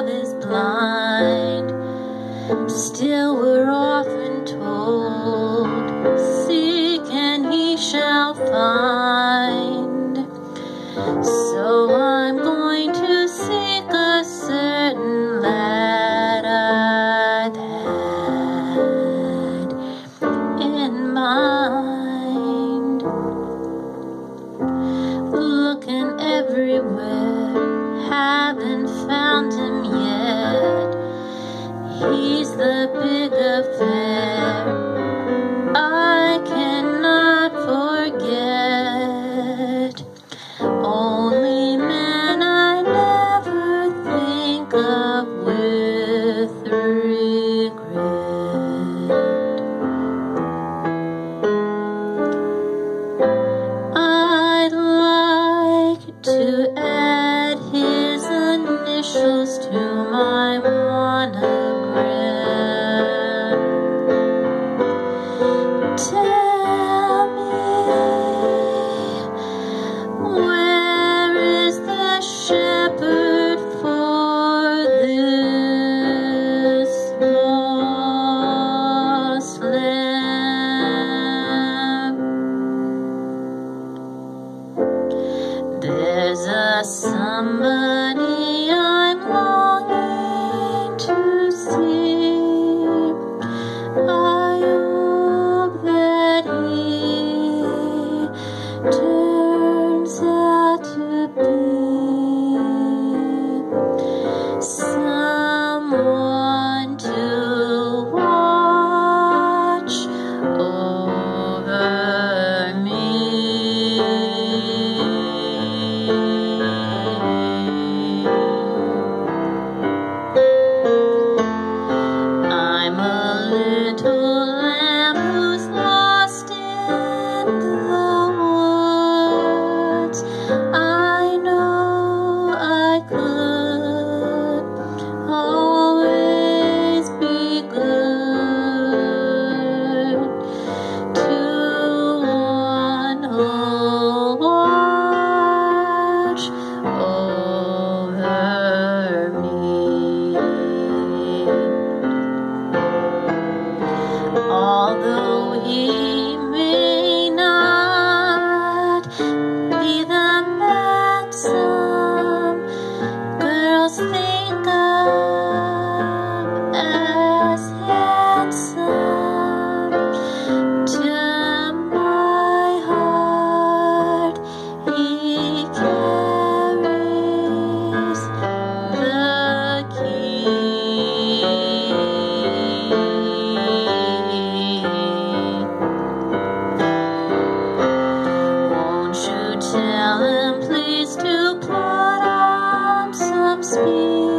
love is blind. Still we're often told, seek and ye shall find. So I'm going to seek a certain lad I've had in mind. Looking everywhere, haven't found him yet. He's the big affair I cannot forget. Only man I never think of with regret. I'd like to add his initials to my monogram. Tell me, where is the shepherd for this lost lamb? There's a somebody I'm longing to see. I hope that he turns out to be someone to watch over me. I'm a little lamb who's lost in the woods. I know I could always be good to one who'll watch over me. Although he may not be the man some girls think of as handsome, to my heart he carries the key. Won't you tell him please to put on some speed?